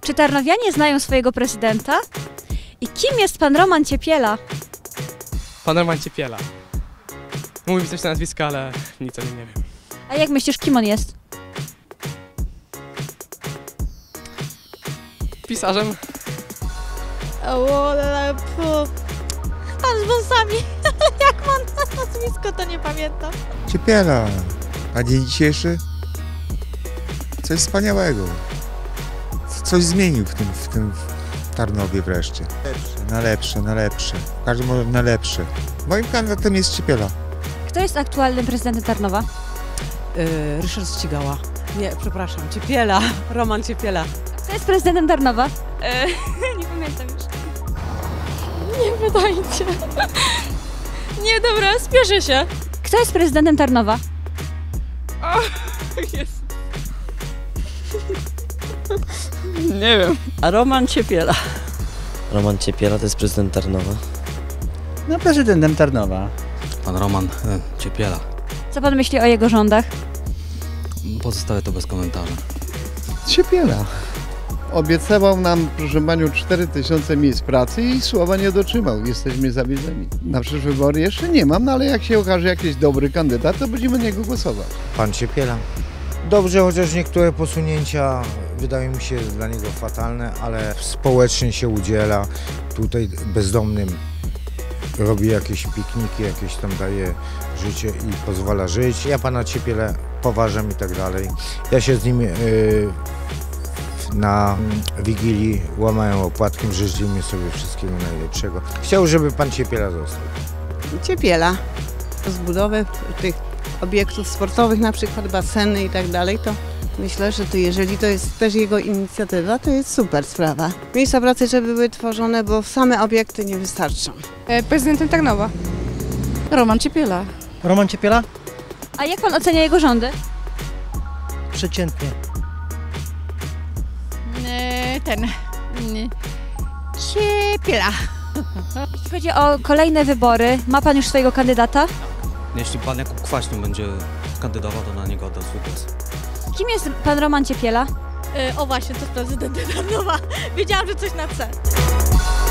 Czy tarnowianie znają swojego prezydenta? I kim jest pan Roman Ciepiela? Pan Roman Ciepiela. Mówi mi coś na nazwisko, ale nic o nim nie wiem. A jak myślisz, kim on jest? Pisarzem? Pan z wąsami, ale jak mam na nazwisko, to nie pamiętam. Ciepiela, a dzień dzisiejszy coś wspaniałego. Coś zmienił w tym Tarnowie wreszcie. Na lepsze. W każdym razie na lepsze. Moim kandydatem jest Ciepiela. Kto jest aktualnym prezydentem Tarnowa? Ryszard Ścigała. Nie, przepraszam, Ciepiela. Roman Ciepiela. Kto jest prezydentem Tarnowa? Nie pamiętam już. Nie wydajcie. Nie, dobra, spieszę się. Kto jest prezydentem Tarnowa? Jest. Nie wiem. A Roman Ciepiela. Roman Ciepiela to jest prezydent Tarnowa. No, prezydentem Tarnowa. Pan Roman Ciepiela. Co pan myśli o jego rządach? Pozostawię to bez komentarza. Ciepiela. Obiecywał nam, proszę panią, 4000 miejsc pracy i słowa nie dotrzymał. Jesteśmy zawiedzeni. Na przyszłe wybory jeszcze nie mam, no ale jak się okaże jakiś dobry kandydat, to będziemy na niego głosować. Pan Ciepiela. Dobrze, chociaż niektóre posunięcia wydają mi się dla niego fatalne, ale społecznie się udziela. Tutaj bezdomnym robi jakieś pikniki, jakieś tam daje życie i pozwala żyć. Ja pana Ciepielę poważam i tak dalej. Ja się z nim na Wigilii łamałem opłatkiem, życzymy sobie wszystkiego najlepszego. Chciał, żeby pan Ciepiela został. Ciepiela. Zbudowę tych obiektów sportowych, na przykład baseny i tak dalej, to myślę, że to jeżeli to jest też jego inicjatywa, to jest super sprawa. Miejsca pracy, żeby były tworzone, bo same obiekty nie wystarczą. Prezydentem Tarnowa. Roman Ciepiela. Roman Ciepiela? A jak pan ocenia jego rządy? Przeciętnie. Ciepiela. Jeśli chodzi o kolejne wybory, ma pan już swojego kandydata? Jeśli pan Jakub Kwaśny będzie kandydował, to na niego oddam swój głos. Kim jest pan Roman Ciepiela? O właśnie, to jest prezydentem Tarnowa. Wiedziałam, że coś na C.